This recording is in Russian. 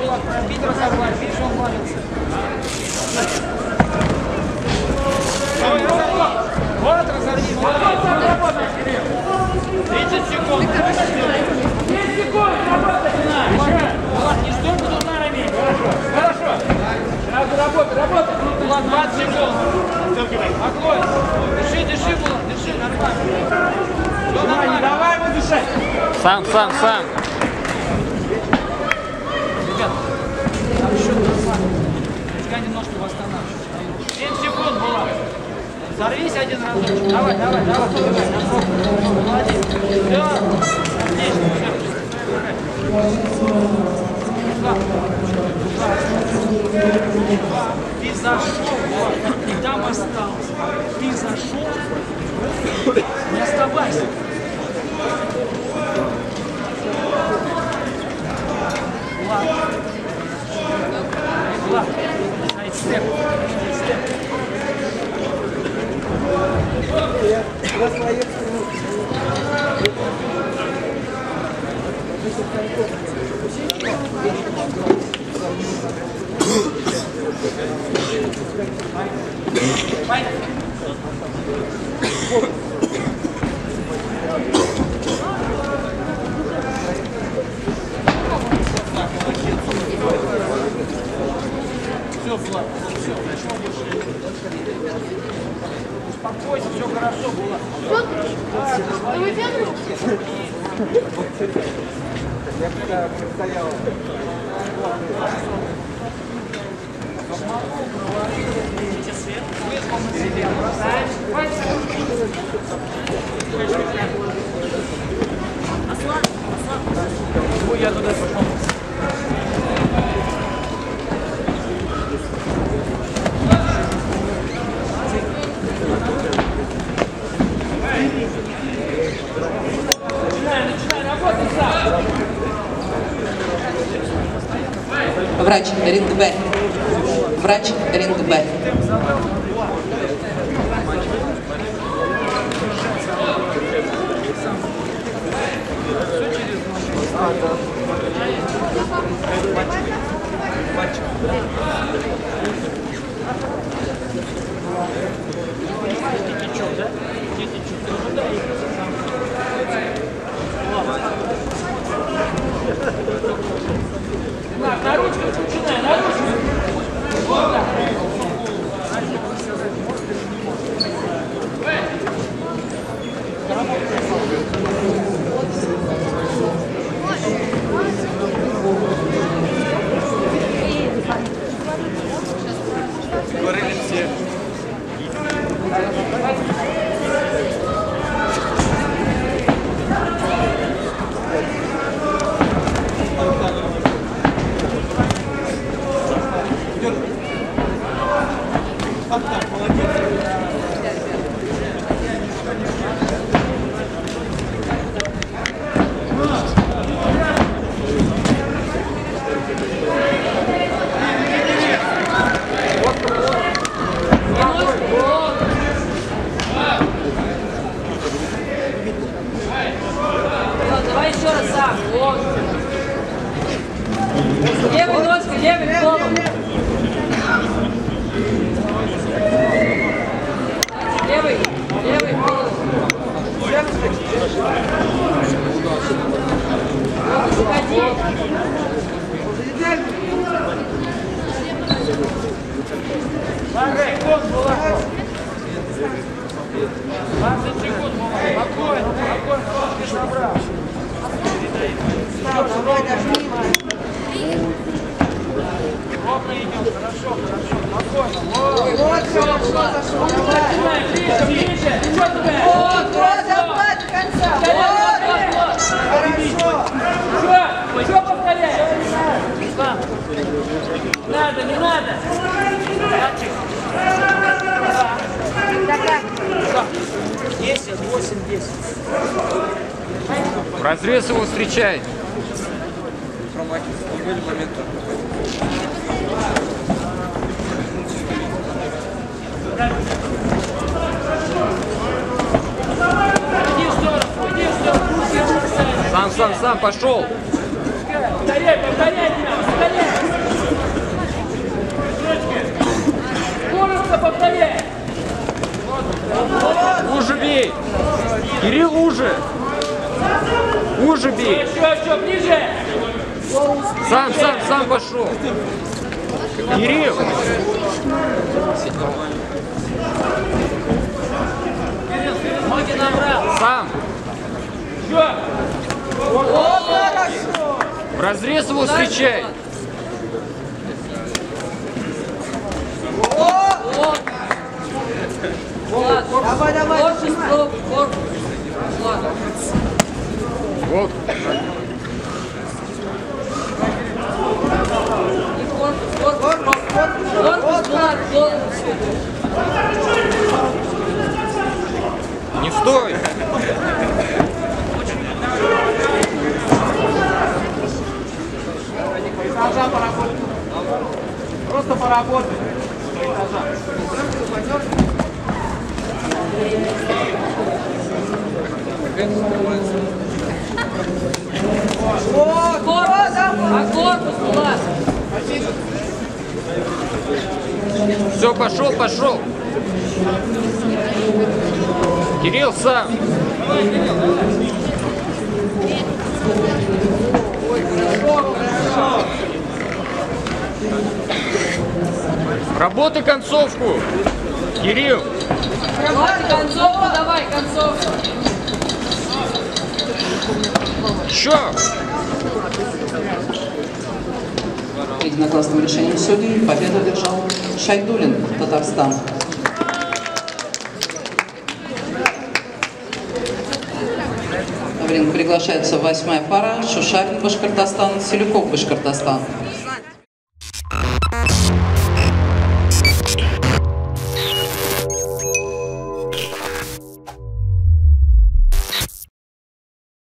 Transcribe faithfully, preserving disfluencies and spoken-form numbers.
Булат, пробить, разорвать. Видишь, он валится. Вот, разорви. тридцать секунд. десять секунд, работай! Влад, не стой под ударами. Хорошо. Сразу работай, работай. Влад, двадцать секунд. Огонь. Дыши, дыши, Влад, дыши, нормально. Все нормально. Давай ему дышать. Сам, сам, сам. Ребят, там еще нормально. Пускай немножко восстанавливается. семь секунд, Влад. Взорвись один разочек. Давай, давай, давай. Молодец. Все. Отлично. Ты зашел, и там остался. Ты зашел, не оставайся. Влад. Влад. Сайдстеп. Сайдстеп. Я своих Все, Влад, все, ничего больше. Успокойся, все хорошо было. Я когда стоял. Я туда пошел. Врач, ринг Б. Врач, ринг Б. На ручку начинай, на ручку. Вот так. Говорили все. Давай еще раз сам. Вот. Левой ножкой, левой голову. Левый, левый голову. Заходи. двадцать секунд, Влад. двадцать секунд, Влад. Спокойно, спокойно. Ты собрал. Ровно идем. Хорошо, хорошо. Спокойно. Вот. Вот, хорошо, зашел. Начинай. Ближе, ближе. Вот туда. Вот, вот, захват до конца. Вот. Хорошо. Что? Что повторяй? Не надо, не надо. десять, восемь, десять. В разрез его встречай. Промахиваться. Не были моменты. Иди в сторону, иди в сторону. Сам, сам, сам, пошел. Повторяй, повторяй. повторяй. Коротко повторяй. Уже бей! Кирилл, уже! Уже бей! Еще, еще, ближе. Сам, сам, сам пошел! Кирилл! Ноги набрал. Сам! Еще. В разрез его встречай! Вот. Влад, Давай, давай, корпус, корпус, корпус. Влад. Вот! И корпус, корпус, корпус. Корпус, Влад, голову сюда. Не стой! Этажа поработай. Просто поработай. Корпус, а корпус, Влад. Все, пошел, пошел! Кирилл, сам! Работай концовку! Кирилл! Влад, концовку давай, концовку. Еще! Единогласным решением судей победу одержал Шайдулин, Татарстан. В ринг приглашается восьмая пара: Шушарин, Башкортостан, Селюков, Башкортостан.